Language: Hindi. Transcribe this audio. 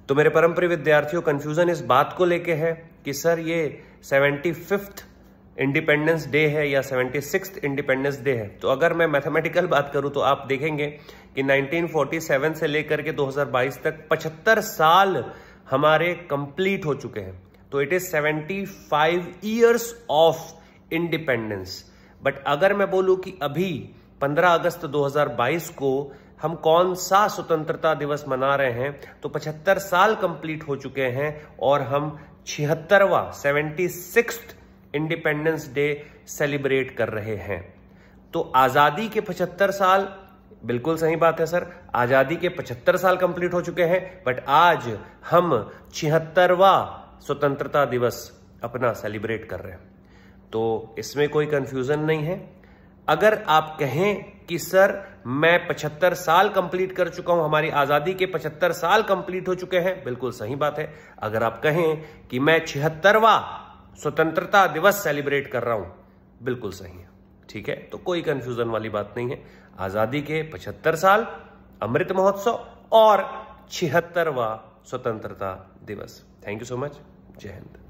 तो मेरे परम प्रिय विद्यार्थियों, कंफ्यूजन इस बात को लेके है कि सर ये 75th इंडिपेंडेंस डे है या 76th इंडिपेंडेंस डे है। तो अगर मैं मैथमेटिकल बात करूं तो आप देखेंगे कि 1947 से लेकर के 2022 तक 75 साल हमारे कंप्लीट हो चुके हैं। तो it is 75 years of independence. But अगर मैं बोलूं कि अभी 15 अगस्त 2022 को हम कौन सा स्वतंत्रता दिवस मना रहे हैं, तो 75 साल कंप्लीट हो चुके हैं और हम 76वां इंडिपेंडेंस डे सेलिब्रेट कर रहे हैं। तो आजादी के 75 साल, बिल्कुल सही बात है सर, आजादी के 75 साल कंप्लीट हो चुके हैं, बट आज हम 76वां स्वतंत्रता दिवस अपना सेलिब्रेट कर रहे हैं। तो इसमें कोई कंफ्यूजन नहीं है। अगर आप कहें कि सर मैं 75 साल कंप्लीट कर चुका हूं, हमारी आजादी के 75 साल कंप्लीट हो चुके हैं, बिल्कुल सही बात है। अगर आप कहें कि मैं 76वां स्वतंत्रता दिवस सेलिब्रेट कर रहा हूं, बिल्कुल सही है। ठीक है, तो कोई कंफ्यूजन वाली बात नहीं है। आजादी के 75 साल, अमृत महोत्सव और 76वां स्वतंत्रता दिवस। Thank you so much. जय हिंद।